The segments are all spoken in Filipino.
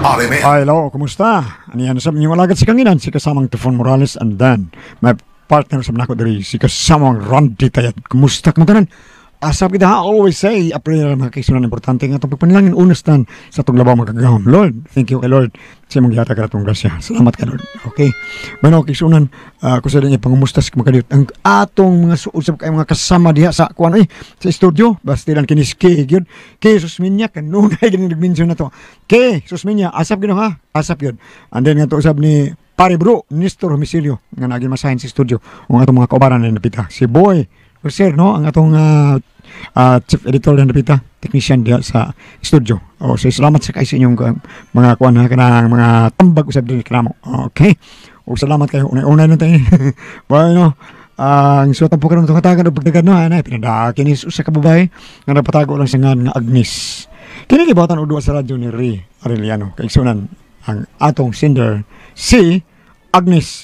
RMN. Hello, kumusta? Ano yan? Sabi niyo, alagad si Kanginan, si kasamang Tufon Morales, and then, my partner sa manako diri, si kasamang Randy Tayat. Kumusta ka maganan? Sabi kita, I always say, April, mga kaisunan importante nga itong pagpanalangin, unastan sa itong labaw magkagahom. Lord, thank you kay Lord. Siya mangyata ka itong grasya. Salamat kay Lord. Okay? Bueno, kaisunan, kung sa rin ipangumustas magkadiyot, ang atong mga suusap kayo mga kasama diha sa kuwan, sa studio, basta lang kinis Kay, yun. Kay, susminya, kanunay, ganun na to. Kay, susminya, asap gino ha? Asap yun. And then, nga to usap ni Pare Bro, Nestor Homicilio, nga naging masahin sa studio, ang atong mga kaubaran na napita. Si Boy, sir, no? Ang atong chief editor na napita, technician diha sa studio. So, salamat sa kayo sa inyong mga kuwan na kanang mga tambag usab din kanamo. Okay? O salamat kayo. Unay-unay lang tayo. Bueno, ang suwatang po karoon itong katagan o pagdagan no, pinadakin is usa ka babae nga napatago lang sa nga Agnes. Kinigibatan o duwa sa radyo ni Ray Arellano. Kaigsunan ang atong singer, si Agnes.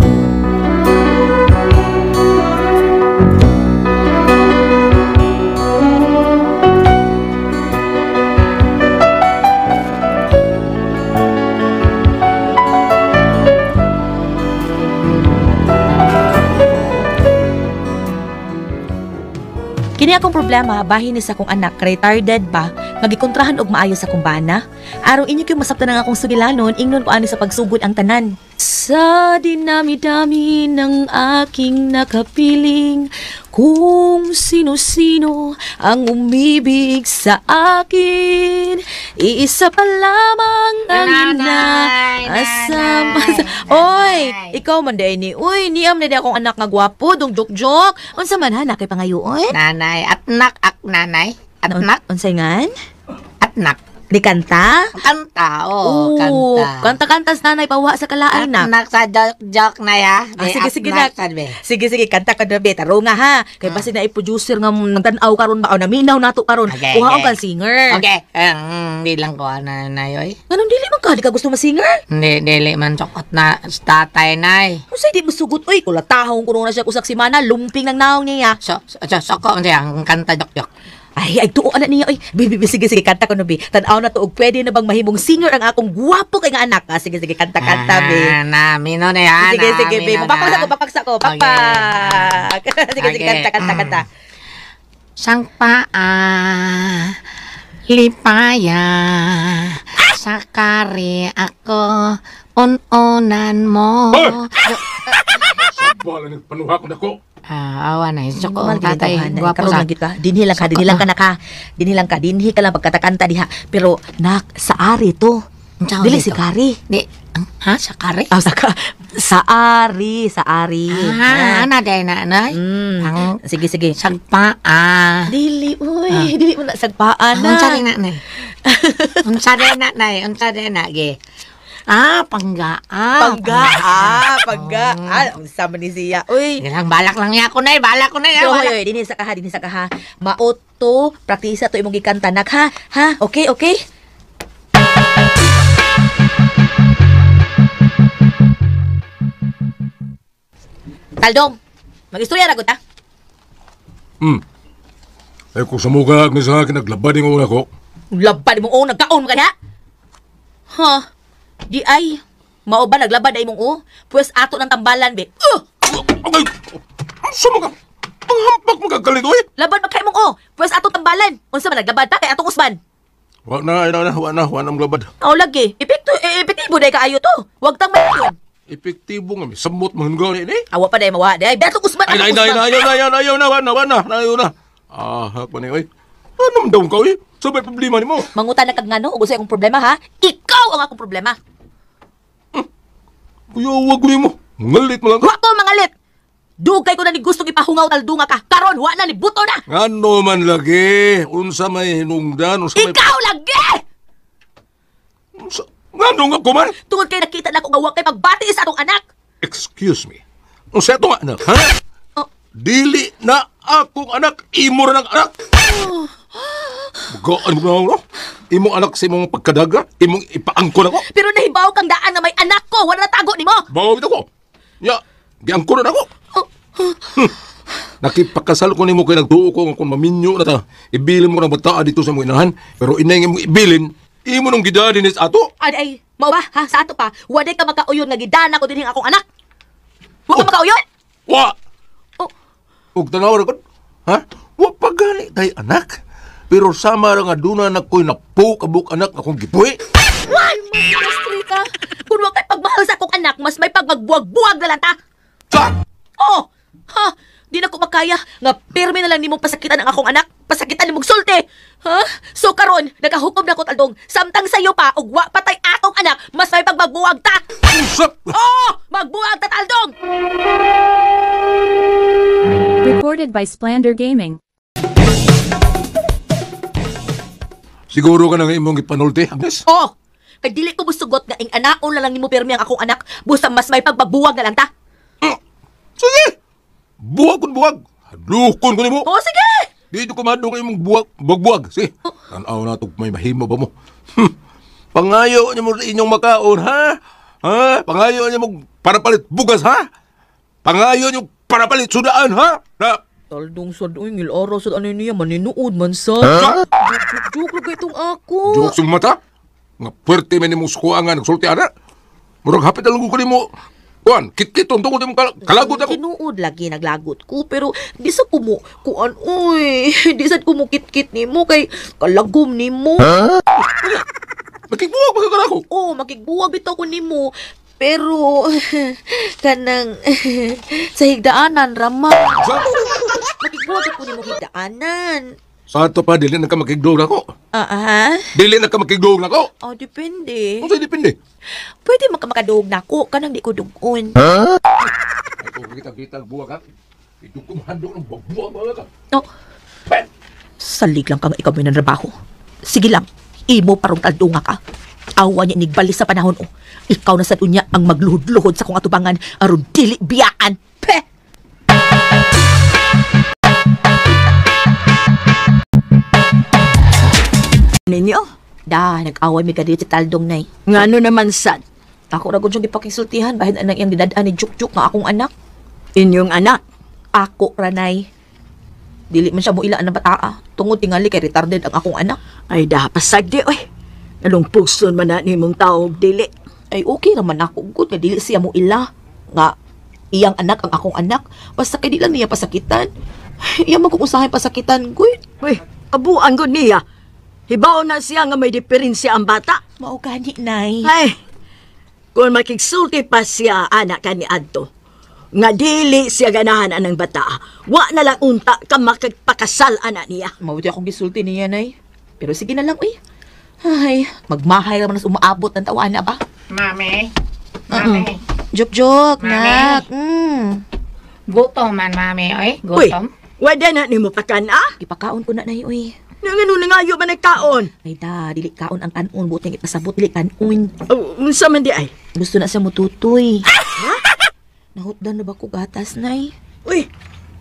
Kini akong problema, bahin ni sa akong anak, retarded ba, magikontrahan og maayo sa akong bana. Araw inyo kyung masabtan ng akong sugilanon, ingnon ko ani sa pagsugod ang tanan. Sa dinami-dami ng aking nakapiling, kung sino-sino ang umibig sa akin, iisa pa lamang ang inaasam. Oy, ikaw man day ni. Uy, niyam na di akong anak nga gwapo, dong-jok-jok. Unsa man ha, nakay pangayoon? Nanay, atnak ak nanay. Atnak, Unsay ngan? atnak. Di kanta? Kanta, Oo, kanta. kanta-kanta sa nanay, pawa sa kalaay na. Atnak sa joke na ya. Sige, Atnak nak. sa be. Sige, kanta ka na be. Taro nga ha. Kaya basi na i-producer nga nagtanaw karon ba o naminaw nato karon. Okay, Kuha okay. ka singer. Okay, hindi lang ko nanay, oy. Ganun dili man ka, di ka gusto ma-singer? Hindi, dili man chokot na tatay, nay. Usay di mo sugot, uy, kulatahong kuno na siya kusak si Mana, lumping ng naong niya. So ko ang kanta jok-jok. Ay, tuo anak niya, oy. Bibi, sige, kanta ko no, bi. Tanaw na to, og pwede na bang mahimong singer ang akong guwapo kay nga anak, ha? Sige, kanta, bi. Mino na yan. Sige, bi. Papaksa ko. Papak. Sige, Okay. kanta. Sang paa, lipaya, sakari ako, unan mo. Wala nang panuha ko na ko. Awa na, ko Normal gid tatay, tawhan, guwapo karon sa. lang gid ka. Dinhi lang ka. Dinhi ka lang pagkatakanta diha. Pero nak sa ari to. Dili si Kari. Di, sakari? Sa ari. Na day na, nay. Ang Sige. sagpaa. Dili, uy. Dili mo na sagpaan na. Unsa rin na, nay? Unsa rin na, ge. Panggaan. Panggaan. Ang sama ni siya. Uy. Lang, balak lang niya ako, nay. Oy, dinhi sa kaha. Maoto, praktisa to imong gikanta nak ha. Ha? Okay. Taldong, mag-istorya ra gud ta. Ay kung samugag ni sa akin, naglabad yung una ko. Labad mo nagkaon ka na. Ha? Di ay. Mao ba naglabad ay mong Pues ato ng tambalan, be. Ay, saan ka? Ang hampak magagalit, oy! Labad magkay mong Pues ato tambalan. Unsa man naglabad ta kay atong usban? Wa na ang labad. Aw lagi. Epektibo day kaayo to. Wag tang mayon. Epektibo nga, may samot mga gani ni. Awa pa day mawa day. Beto usban. Ay, ayaw na. Hak pa ni, oy. Anong daw ka, oy? Sabay problema ni mo. Mangutan na kag ngano ug usay akong problema ha. Ikaw ang akong problema. Kuya, wag mo. Ngalit mo lang ka. Wa ko mangalit. Dugay ko na ni gustong ipahungaw taldunga ka. Karon wa na ni buto na. Ano man lagi? Unsa may hinungdan? Ikaw lagi. Ngano nga ko man? Tungod kay nakita na ko nga wa kay pagbati sa atong anak. Excuse me. Unsa ito nga anak, ha? Oh. Dili na akong anak. Imo ra ng anak. Gaan mo na, no? Imong anak sa imong pagkadaga. Imong ipaangkon ako. Pero nahibaw kang daan na may anak ko. Wala na tago nimo. Bawit ako. Ya, giangkon na ako. Nakipakasal ko nimo kay nagtuo ko kung maminyo na ta. Ibilin mo ng bataa dito sa mga inahan. Pero inay mong ibilin, imo nung gidadinis ato. Ay, mao ba? Ha? Sa ato pa, waday ka makauyon nga gidana ko din akong anak. Wa ka Oh. makauyon? Wa! Oh. Ug tanaw ra kon. Ha? Wa pa gani tay anak. Pero sama ra nga duna na ko'y napo kabuk anak akong gipuy. Why? Mas ka. Kung wa kay pagmahal sa akong anak, mas may pagmagbuwag-buwag na lang ta. Sa! Oh! Ha? Di na ko makaya nga pirmi na lang nimong pasakitan ang akong anak. Pasakitan nimong sulti. Ha? So karon, nagahukom na ko taldong. Samtang sayo pa, ug wa patay atong anak, mas may pagmagbuwag ta. Usap! Oh! Magbuwag ta taldong! Recorded by Splander Gaming. Siguro ka na nga imong ipanulti, Agnes? Oh! Kay dili ko musugot nga ing anaon na lang nimo pirmi ang akong anak, busa mas may pagmagbuwag na lang ta. Sige! Buwag kun buwag! Hadlukon ko nimo! Oh, sige! Dito ko madung imong buwag. Sige, tanaw na ito, may mahimo ba mo? Pangayo niyo mo sa inyong makaon, ha? Ha? Pangayo niyo mo parapalit bugas, ha? Pangayo niyo parapalit sudaan, ha? Na, Taldong sad oy ngil araw sad ano niya maninuod man sa. ha? Joke ra itong ako. Jokes yung mata? Nga puwerte man imong sukuangan, nagsulti, ana? Murag hapit na lang ko nimo. Kuan, kit-kit, tungkol mo kalagot ako. Tinuod lagi naglagot ko pero di sa kumo kuan oy. Di sad kumo kit-kit nimo kay kalagom nimo. Nakikbuwag pa ka ako. Oh, makigbuwag bitaw ko nimo. Pero kanang sa higdaanan rama. Makigbuwag ko nimo higdaanan. Sa ato pa, dili na ka makigdog na ko. Ah, Dili na ka makigdog na ko. oh, depende. Kung sa'yo depende. Pwede makaduog na ako, kanang di ko dugon. Ito, kitang buwag, ha? Ito kumahando ng buwag ka. No, salig lang kang ikaw may nanrabaho. Sige lang, imo parang taldunga ka. Awa niya nigbalis sa panahon o. Ikaw na sa dunya ang magluhod-luhod sa kong atubangan aron dili biyaan. Peh! Ninyo? Da, nag-away mi kadiri si Taldong nay. Ngano naman sad? Ako ra gud siyang gipakisultihan bahin anang iyang didadaan ni Juk-Juk nga akong anak. Inyong anak? Ako ra nay. Dili man siya mo ilaan ng bataa. Tungod tingali kay retarded ang akong anak. Ay pasagdi oy. Nalungpuson man na nimong tao og dili. Ay okay naman ako gud nga dili siya mo ila. Nga iyang anak ang akong anak. Basta kay di lang niya pasakitan. Iya magkukusahay pasakitan gud. Uy, abuan gud niya. Hibaw na siya nga may diferensya ang bata. Mao gani nay. Ay, kung makigsulti pa siya anak ka ni Adto, nga dili siya ganahan anang bata, wa na lang unta ka makagpakasal anak niya. Mabuti akong gisulti niya nay. Pero sige na lang uy. Ay, magmahay naman na umaabot ng tawa na ba? Mami. Mami. Jok-jok, Mami. nak. Gutom man, mami. Oy, Uy, gutom. wala na ni mo pakan, ah? Ipakaon ko na nay uy. Nga nangayo man nagkaon. Ay da, dili kaon ang kanon, buti nga ipasabot, dili kanon. Unsa man di ay? Gusto na siya mututoy. Nahutdan na ba ko gatas, nay? Uy,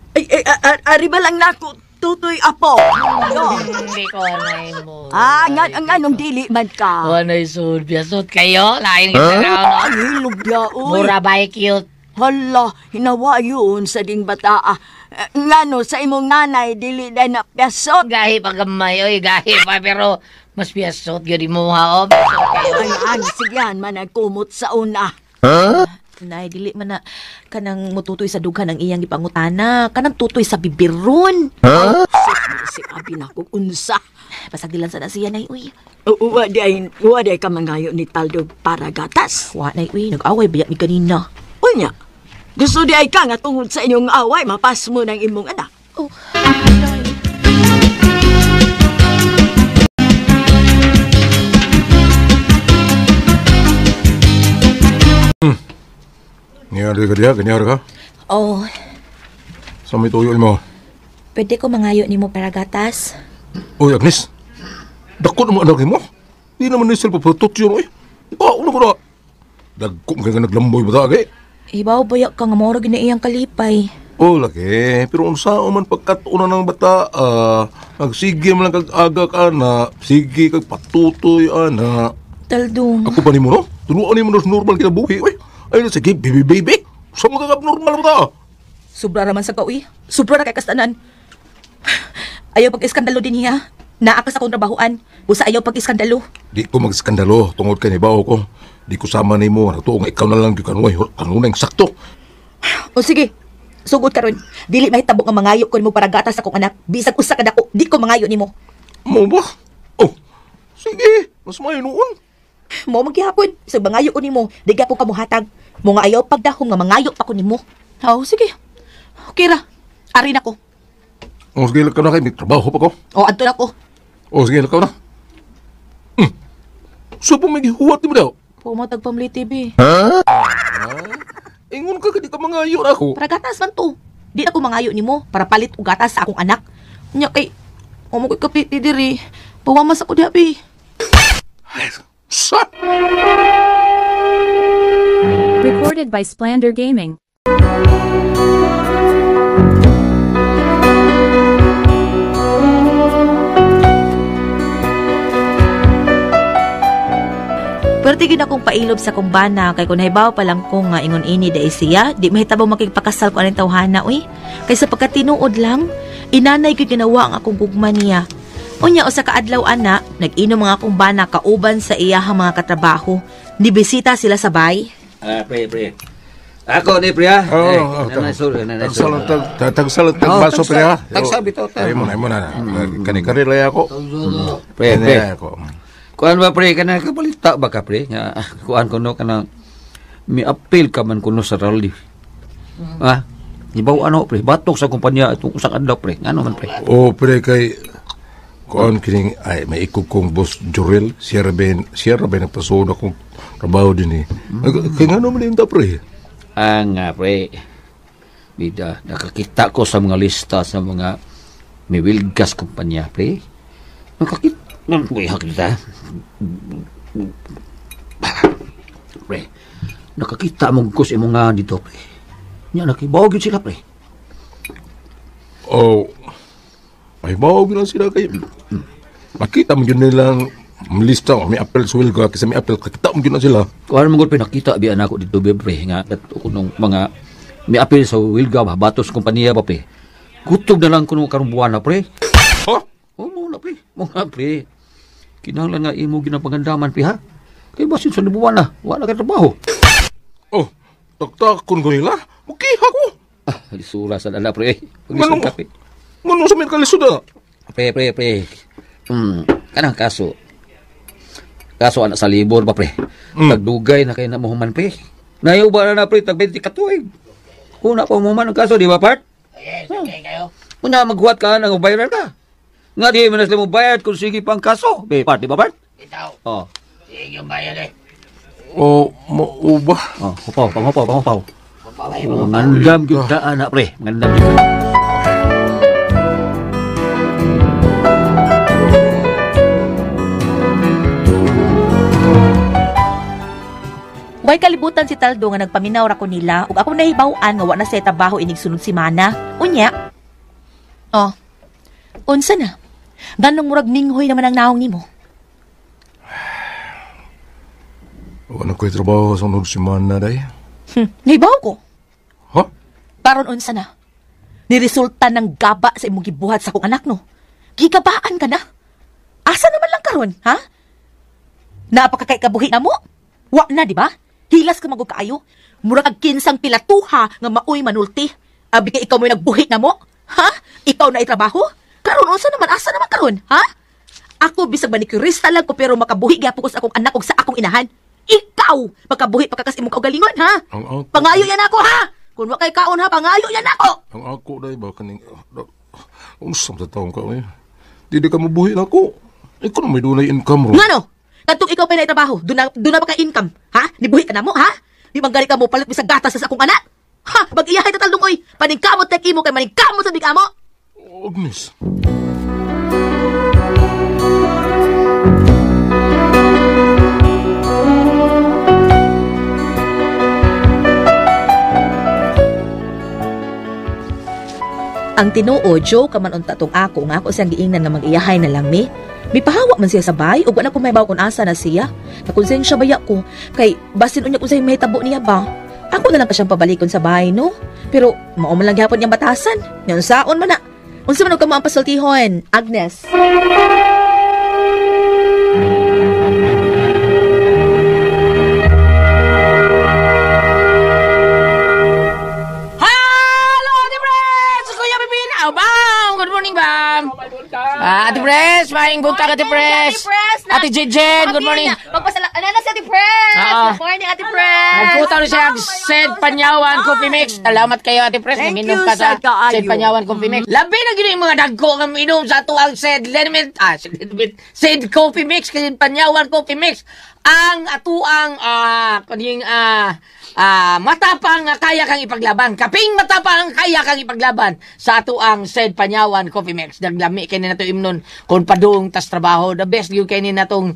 ari ba lang nako tutoy apo? No. Hindi ko anay mo. Nga nung dili man ka. Anay sud, biyasot kayo. Lain kita na. Ay, lubya, uy. Mura ba cute? Hala, hinawa yun sa ding bata. Ngano, sa imong nanay, dili na napyasot. Gahi pa gamay, oy, gahi pa. Pero mas biyasot, yun mo ha, o. Biyasot kayo. Ay, sigyan man nagkumot sa una. Nay, dili man na kanang mututoy sa dughan ang iyang ipangutana. Kanang tutoy sa bibiron. Si abi na ko unsa. Pasagilan sa na siya, nay, uy. Wa di ka mangayo ni Taldo para gatas. Wa, nay, uy. Nag-away biyak ni kanina. Unya, gusto di ay ka nga tungod sa inyong away, mapas mo ng imong anak. Oh, nay. Ngayari ka diya, ganyari ka. Oh, Sa may tuyo mo. pwede ko mangayo ni mo para gatas? Uy, Agnes. Dako naman anak mo. Di naman ni silpa patot yun, uy. Ano ko na? Dagko mo ka naglamboy ba tagay? Ibaw bayak ka nga mora gina iyang kalipay. Oh, laki. Pero unsa man pagkatuna ng bata, nagsige man lang kag-aga ka na, sige kag patutoy, ana. Taldong. Ako pa ni mo, no? Tunuan ni mo na normal kinabuhi, uy. Ay, sige, baby. Sa mga kag-abnormal ba ta? Sobra raman sa kauwi. Sobra na kay kastanan. Ayaw pag-iskandalo din niya. Naa ka sa akong trabahoan. Busa ayaw pag-iskandalo. Di ko magskandalo tungod kay nibaw ko. Di ko sama nimo natuo nga ikaw na lang gikanway kanunay sakto. O sige, sugod ka ron. Dili mahitabo nga mangayo ko nimo para gatas sa akong anak. Bisag usa ka dako, di ko mangayo nimo. Mo ba? Oh, sige, mas may noon. Mo maghihapon, isag mangayo ko nimo, di gyapon ka mohatag. Mo nga ayaw pagdahom nga mangayo pa ko nimo. Oh, sige. Okay ra. Ari na ko. O sige lang ka na kay may trabaho pa ko. O adto na ko. O sige lang ka na. So po may gihuwat mo daw. Pumatag pamli TV. Ingon ka kadi ka mangayo na ako. Para gatas man to. Di na ko mangayo nimo para palit og gatas sa akong anak. Nya kay mo ko kapit diri. Pawamas ako diabi. Sa? Recorded by Splander Gaming. Pero tigid akong pailob sa kumbana kay kung nahibaw pa lang ko nga ingon ini da siya, di mahitabo makigpakasal ko aning tawhana uy. Kay sa pagkatinuod lang, inanay ko ginawa ang akong gugma niya. Unya usa ka adlaw ana, nag-inom mga kumbana kauban sa iyahang mga katrabaho. Nibisita sila sa bay. Pre. Ako ni pre ha. Tagsalat baso pre ha. Tagsabi to. Ay mo na. Kani-kani lay ako. Pre. Ako. Kuan ba pre kana kabalita ba ka pre? Nga kuan kuno kana mi appeal ka man kuno sa rally. Ha? Ibaw ano pre, batok sa kumpanya itong usang adlaw pre. Ano man pre? O pre kay kuan kining ay may ikog kong boss Jorel, siya rabay nagpasuna kong trabaho din eh. Kaya nga naman yung pre. Nga pre. Bida, nakakita ko sa mga lista sa mga may wilgas kumpanya pre. Nakakita kita. Pre, nakakita mong kus imo nga dito, pre. Nya nakibawag yun sila, pre. Oh, ay bawag lang sila kay makita mo yun nilang lista, may apel sa wilga, kasi may apel, kakita mo yun na sila. Kung ano mga pinakita, biyan ako dito, pre, nga, at kunong mga may apel sa wilga, batos kompanya pa, pre. Kutog na lang kunong karong buwan na, pre. Ha? Oo, muna, pre. Mga, pre. Kinahanglan nga imo ginapagandaman, pre, ha? Kaya basin sa libuwan na, wala ka trabaho. Oh, taktakon ko nila, makiha ko. Lisura sa dala, pre. Ganun Pag-isang kape. Ganun sa may kalisod na. Pre. Kanang kaso. Kaso anak sa libor ba, pre? Tagdugay na kayo na muhuman, pre. Nayo ba na, pre? Tag-20 katuig. Una pa muhuman ang kaso, di ba, part? Yes, okay kayo. Una maghuwat ka nang bayaran ka. Nga di manas mo bayad kung sige pang kaso. Be, part, di ba, part? Itaw. Oh. Sige yung bayan eh. Oh, mauba. Oh, pangupaw. Papaway mo. Ngandam kita, anak, pre. Ngandam kita. Way kalibutan si Taldo nga nagpaminaw ra ko nila ug ako nahibaw-an nga wa na siya trabaho inig sunod semana. Unya. Oh. Unsa na? Ganong murag ninghoy naman ang naong nimo. Wala ko'y trabaho sa nung simana, day. Nahibaw ko. Ha? Karon unsa na? Niresulta ng gaba sa imong gibuhat sa kong anak no. Gigabaan ka na. Asa naman lang karon, ha? Napakakay kabuhi na mo? Wa na, di ba? Hilas ka magug kaayo. Mura kag kinsang pilatuha nga maoy manulti. Abi kay ikaw mo'y nagbuhi na mo? Ha? Ikaw na itrabaho? Karon unsa naman asa naman karon, ha? Ako bisag manicurista lang ko pero makabuhi gyapon ko sa akong anak ug sa akong inahan. Ikaw makabuhi pagkakas imong kaugalingon, ha? Pangayo yan ako, ha? Kung wa kay kaon ha, pangayo yan ako. Ang ako, day, ba kaning... Unsam sa taong ka, eh. Di ka mabuhi na ako. Ikaw na may dunay income ro. Ngano? Kadtong ikaw pa na trabaho, doon na ba ka income? Ha? Nibuhi ka na mo, ha? Di bang gali ka mo palit bisag gatas sa akong anak? Ha? Mag-iyahay tataldong oy. Paningkamot tek imo kay maningkamot sa bigamo. Agnes. Ang tinuo, Joe, kaman unta tong ako nga ako siyang giingnan nga mag-iyahay na lang mi. Mipahawa man siya sa bay, ug wala ko may baw kung asa na siya. Nakonsensya baya ko, kay basin unya ko sa mahitabo niya ba. Ako na lang pa siyang pabalikon sa bahay, no? Pero mao man lang gyapon niyang batasan. Yan saon man na. Unsa man og kamo ang pasultihon, Agnes? morning, buntag Ate Pres. Ate Jejen, good morning. Ano na si Ate Pres? Ah. Good morning, Ate Pres. Nagkutaw na siya Sed Panyawan Coffee Mix. Salamat kayo Ate Pres. Thank Naminom you, ka sa Sir Kaayo. Sed Panyawan Coffee Mix. Labi na gini yung mga dagko ng inom sa tuwang Sed Coffee Mix kasi Panyawan Coffee Mix. Ang atuang kaning matapang nga kaya kang ipaglaban. Kaping matapang kaya kang ipaglaban sa atuang Sed Panyawan Coffee Mix. Daglami kay na to imnon kung padung tas trabaho. The best gyud kay ni natong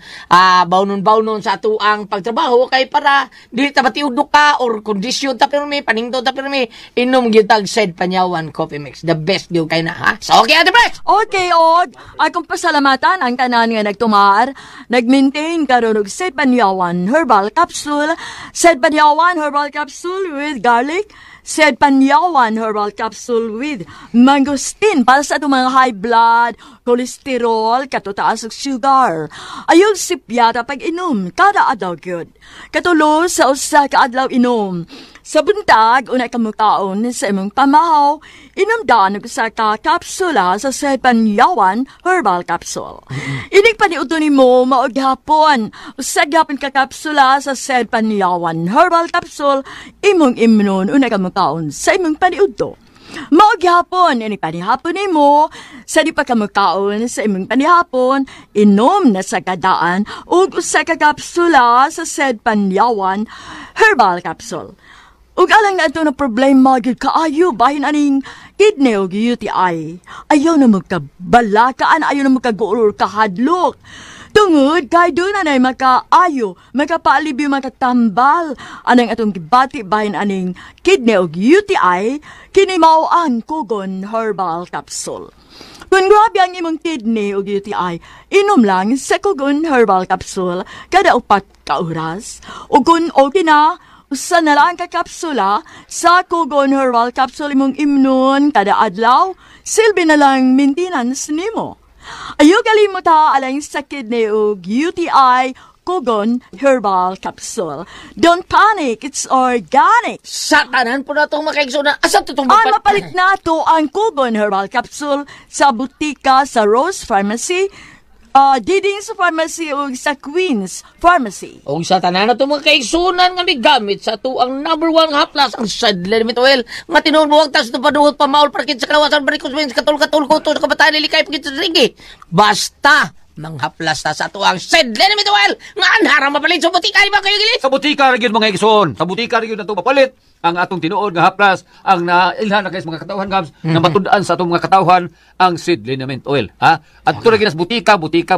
bawnon sa atuang pagtrabaho kay para dili ta matiudok ka or kondisyon ta pirmi paningdo ta pirmi inom gyud tag Sed Panyawan Coffee Mix. The best gyud kay na ha. So okay Ate Pres. Okay, Og. Akong pasalamatan ang tanan nga nagtumar. Nag-maintain karon og Sed Panyawan Herbal Capsule. Sed Panyawan Herbal Capsule with garlic. Sed Panyawan Herbal Capsule with mangosteen para sa itong mga high blood, cholesterol, katutaas og sugar. Ayog sipyata pag inom kada adlaw gyud. Katulo sa usa ka adlaw inom. Sa buntag, unay kamukaon sa imong pamahaw, inumdaan og usa ka kapsula sa Sed Panyawan Herbal Capsule. Inig paniudto nimo maog hapon, usa gapon ka kapsula sa Sed Panyawan Herbal Capsule, imong imnon unay kamukaon sa imong paniudto. Maog hapon, ini panihapon nimo, sa di pa kamukaon sa imong panihapon, inom na sa kadaan ug usa ka kapsula sa Sed Panyawan Herbal Capsule. Ug alang na ito na problema gyud kaayo bahin aning kidney ug UTI. Ayaw na magkabalakaan, ayaw na magkaguurur kahadlok. Tungod kay doon na makaayo, makapaalibyo, makatambal. Anang atong gibati bahin aning kidney ug UTI, kini mao ang Kugon Herbal Capsule. Kung grabe ang imong kidney ug UTI, inom lang sa Kugon Herbal Capsule kada 4 ka oras. Ug kung okay na, usa na lang ka kapsula sa Kugon Herbal Capsule imong imnon kada adlaw, silbi na lang maintenance nimo. Ayaw kalimuta alang sa kidney ug UTI, Kugon Herbal Capsule. Don't panic, it's organic. Sa tanan po na itong makaigsunan. Asa ito itong Ang mapalit na to ang Kugon Herbal Capsule sa butika sa Rose Pharmacy, diding sa pharmacy o sa Queen's Pharmacy. O sa tanan na itong mga kaigsunan nga may gamit sa ito ang number 1 haplas, ang Sed Limit Oil. Matinuon mo ang tas na paduhot pa maul parkit sa kalawasan barikos wins katul-katul ko to sa kabataan nilikay pagkit sa ringi. Basta manghaplas na sa ito ang Sed Limit Oil. Nga anharang mapalit sa butika ba kayo gili? Sa butika rin yun mga igsoon. Sa butika rin yun na ito mapalit. Ang atong tinuod nga haplas, ang nailhan na guys mga katawhan gams, na matundaan sa atong mga katawhan, ang Sed Liniment Oil. Ha? At ito rin ginas butika.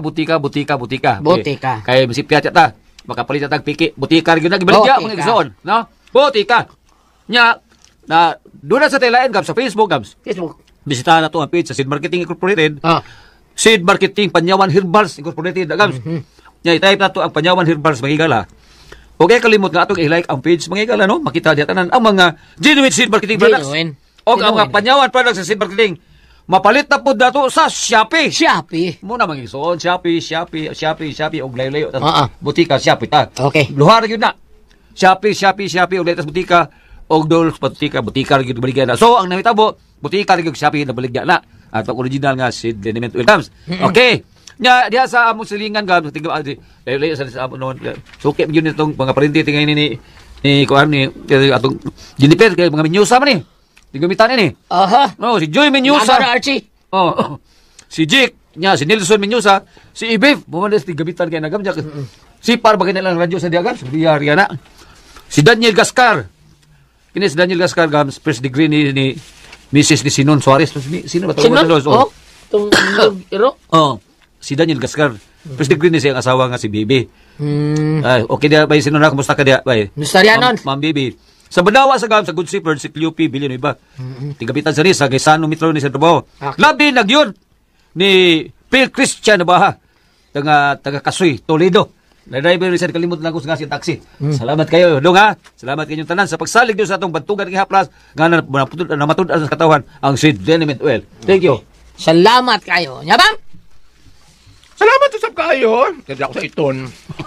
Butika. Kaya masipyat yata. Makapalit yata piki. Butika rin yun. Nagibaligya mga igsoon. No? Butika. Nya, na doon na sa tilayan gams, sa Facebook gams. Facebook. Bisitahan na ito ang page sa Seed Marketing Incorporated. Ah. Seed Marketing Panyawan Herbals Incorporated. Gams. Nya, i-type na ito ang Panyawan Herbals Magigala. Okay, kalimot nga itong i-like ang page. Magigala, no? Makita diya tanan ang mga genuine Seed Marketing products. Genuine. O ang mga Panyawan products sa Seed Marketing. Mapalit na po dato sa Shopee. Shopee. Muna mga igsoon, Shopee, og layo-layo. Butika, Shopee ta. Okay. Luhar yun na. Shopee, og layo butika, og dols butika rin yun baligyan na. So, ang namitabo, butika rin yung Shopee na baligyan na. At ang original nga, Seed Liniment Oil. Okay. Nya diha sa among silingan gab tinggal layo-layo sa among noon. Suki yun itong mga parinti tingay ni kuan ni atong Jennifer kay mga minyusa man ni. Tigamitan ni. Aha. No, si Joy Minyusa. Amara Archie. Oh. Si Jake, nya si Nelson Minyusa, si Ibib, bumandes tigamitan kay nagam jak. Si par bagay na lang radyo sa diagan, sa diarya na. Si Daniel Gascar. Kini si Daniel Gascar gam first degree ni Mrs. ni Sinon Suarez. Sino ba to? Sinon? Oh. Tung iro. Oh. Si Daniel Gascar. First degree ni siyang asawa nga si Bibi. Okay dia bay Sinon na kumusta ka dia bay? Nustarianon. Ma'am Bibi. Sa Banawa sa Gam sa Good Shepherd si Cleopi Villanueva. Tigapitan sa Ris sa Gaisano Metro ni Centro Bao. Okay. Labi nagyon ni Phil Christian Baha. Taga Kasoy, Toledo. Na driver ni sa kalimot lang ko sa taxi. Salamat kayo, dong ha. Salamat kayong tanan sa pagsalig niyo sa atong bantugan ng haplas nga na matud sa katawan ang Seed Liniment Oil. Thank you. Salamat kayo. Nyabang? Salamat usap kayo. Kasi ako sa iton.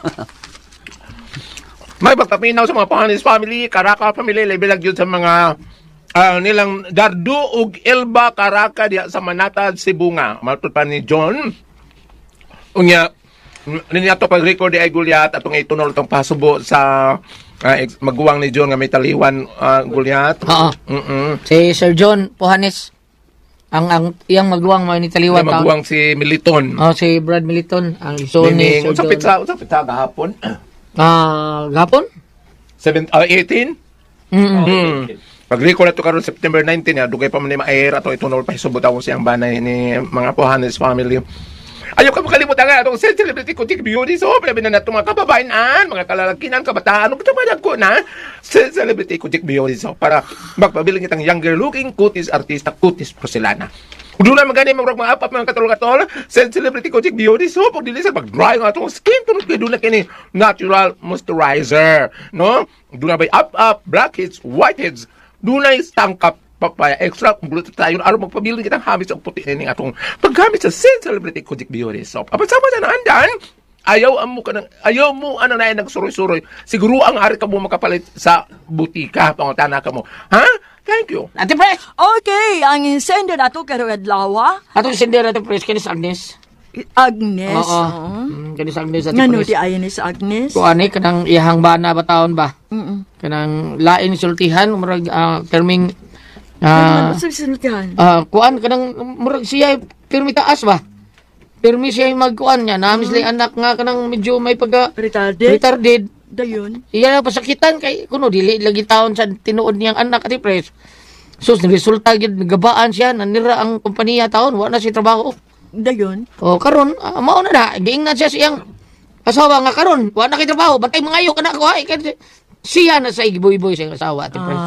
May pagpaminaw sa mga Pahanis family, Karaka family, labilag yun sa mga nilang Dardo ug Elba Karaka diya sa Manatad, Sibunga. Malpot pa ni John. Unya, niya to pag-record ay gulyat atong itunol tong pasubo sa magguwang ni John nga may taliwan gulyat. Oo. Si Sir John Puhanes. Ang iyang magluwang mo ni taliwan taon. Magguwang si Militon. Si Brad Militon. Ang iso ni Sir John. Usapit sa gahapon. Gapon? 18? Pag-record ato karon September 19 ya, dugay pa man ni ma-air ato itunol pa subot ako siyang banay ni mga Puhanes family. Ayaw ka makalimutan nga itong celebrity kutik beauty. So, labi na itong mga kababainan, mga kalalakinan, kabataan, magtamayag ko na celebrity kutik beauty. So, para magpabiling itang younger looking kutis artista, kutis porcelana. Kung doon na magani mga apap mga katol-katol, celebrity kutik beauty. So, pag dili sa mag-dry nga itong skin, tunod kayo doon na kini natural moisturizer. No? Doon na ba'y up, blackheads, whiteheads, doon na tangkap papaya extra kung gulat tayo araw magpabiling kitang hamis ang puti ng atong paggamit sa celebrity kutik beauty soap. Apat sama sa naandan, ayaw mo ano na nagsuroy-suroy. Siguro ang ari ka mo makapalit sa butika, pangutana ka mo. Ha? Thank you. Ate Pres! Okay, ang insende na to karong adlaw. Atong sender Ate Pres, kinis Agnes. Agnes. Oo. Kinis Agnes Ate Ngano Pres. di ayon ni sa Agnes? Kuan kanang iyahang bana ba taon ba? Kanang lain sultihan, murag terming Ano sa sinutihan? kuan kanang murag siya pirmi taas ba? Pirmi siya magkuan niya. Namis lang anak nga kanang medyo may pagka retarded. Dayon. Iya na pasakitan kay kuno dili lagi taon sa tinuod niyang anak Ate Pres. So resulta gid gabaan siya nanira ang kompanya taon wa na si trabaho. Dayon. Karon mao na giingnan siya siyang asawa nga karon wa na kay trabaho bantay mangayo kana ko ay siya na sa igiboy-boy sa asawa Ate Pres.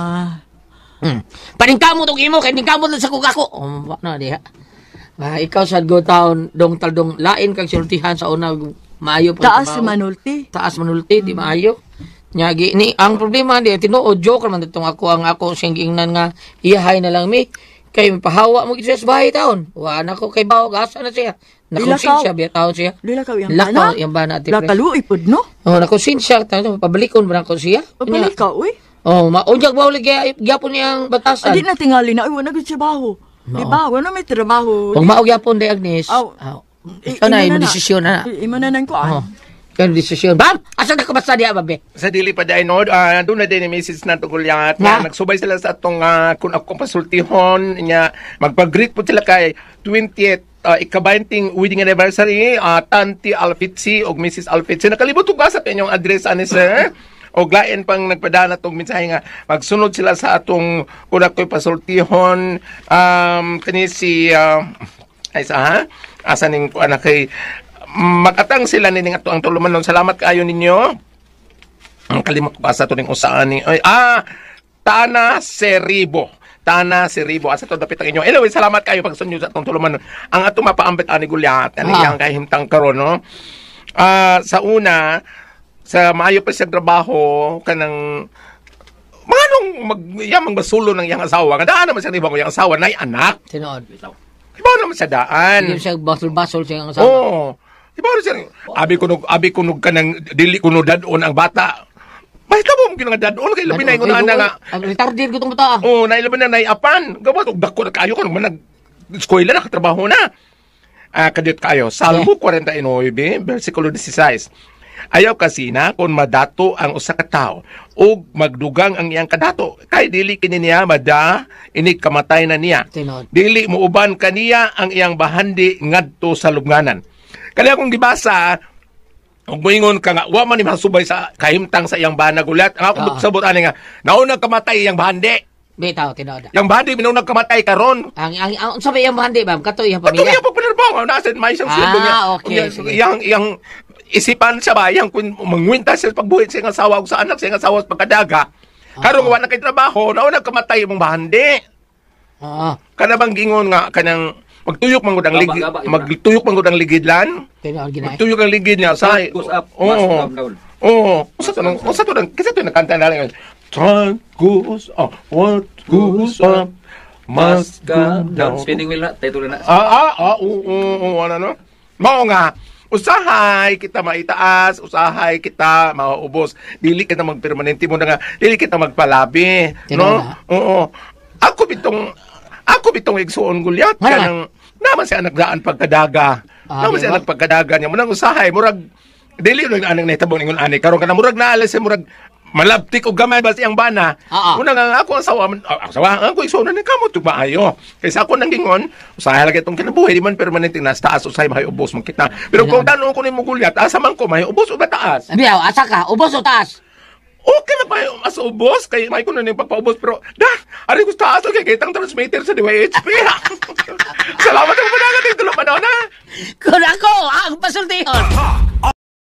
Paningkamo tong imo kay ningkamo lang sa kugako. Na diha. Ikaw sad go town dong taldong lain kag sultihan sa una maayo pa. Taas manulti. Taas manulti di maayo. Nyagi ni ang problema di tinuod joke man ditong ako sing giingnan nga iyahay na lang mi kay pahawa mo gid sa bahay taon. Wa na ko kay bawo asa na siya. Nakonsensya biya taon siya. Dila ka yang Lakaw bana. yang bana Ate Pres. Lakaluoy pud no? Nakonsensya taon pabalikon ba ko siya? Pabalik ka uy. Maunjag ba ulit gyapon niyang batasan. Adi na tingali na, wala gud trabaho. Diba, wala may trabaho. Kung mao gyapon day Agnes. Ikaw na yung desisyon na. Imo na nang kuan. Ikaw yung desisyon. Bam! Asa na kabasa diya, babe? Sa dili pa dahil, no, doon na din yung message na tugulyat. Nagsubay sila sa atong, kung akong pasultihon, niya, magpag-greet po sila kay 20th ika-20 wedding anniversary, Tanti Alfitsi o Mrs. Alfitsi. Nakalibot ko sa inyong address, ani sir. O glaen pang nagpadana tong mensahe nga magsunod sila sa atong kuna ko'y pasultihon kani si asa ning kuana kay magatang sila ning ato ang tulumanon. Salamat kaayo ninyo. Ang kalimot ko asa to ning usaan ni Tana Seribo. Asa to dapit ang inyo. Anyway, salamat kayo pagsunod sa atong tulumanon. Ang atong mapaambit ani gulyat ani yang kahimtang karon no. Sa una sa maayo pa siya trabaho kanang manong magyamang basulo ng iyang asawa kadaan naman siya ibang iyang asawa nay anak Tinood. ibaw naman siya daan Hindi siya basol-basol siya ang asawa. ibaw siya abi kunog kanang dili kuno dadon ang bata may tabo mo kinang dadon kay labi na ingon na nga retarded ko tong bata. nailaban na naiapan gawat og dako na kayo kanang manag eskwela na katrabaho na kadiyot kayo Salmo 49 versikulo 16. Ayaw kasi na kung madato ang usa ka tawo o magdugang ang iyang kadato kay dili kini niya mada inig kamatay na niya. Tinod. Dili mo uban kaniya ang iyang bahandi ngadto sa lubnganan. Kaya kung gibasa og moingon ka nga wa man ni masubay sa kahimtang sa iyang bana gulat ang ako sabot ani nga nauna kamatay iyang bahandi. Bitaw tinod. Yang bahandi nauna kamatay karon. Ang sabi yang bahandi bam kato iyang Patuloy pamilya. po pinarbaw nasa may isang sundo niya. Okay, sige. Yang isipan sa bayang kung mangwinta siya pagbuhit sa iyang asawa o sa anak sa iyang asawa sa pagkadaga. Karong wala kay trabaho, nauna kamatay mong bahandi. Kana bang gingon nga kanang magtuyok man gud ang ligid, magtuyok man gud ang ligidlan. Tinod ginay. Magtuyok ang ligid niya sa. Goes up, must come down. Usa to nang kanta na lang. Time goes up, what goes up must come down. Spinning wheel na, title na. Ano no? Mao nga usahay kita maitaas, usahay kita mauubos. Dili kita magpermanente mo na nga, dili kita magpalabi, no? Oo. Ako bitong igsuon gulyat kanang naman si anak daan pagkadaga. Naman siya nagpagkadagan niya. Munang usahay, murag, dili yun anang nahitabong ningon ani. Karon ka na murag naalis, murag, malabtik o gamay ba siyang bana. Munang nga ako ang sawa, ako igsunan ni kamot yung maayo. Kaysa ako nang gingon, usahay lagi itong kinabuhi, di man permanente na taas, usahay mahay ubos man kita. Pero kung tanong ko ni mo gulyat, asa man ko, mahay ubos o ba taas? Biyaw, asa ka? Ubos o taas? Okay na pa yung mas ubos, kaya may ko na yung pagpaubos, pero ari gusto taas, okay, kaya itang transmitter sa DYHP. Salamat ang panagat, ito lang pa na. Kung ako ang pasultihon.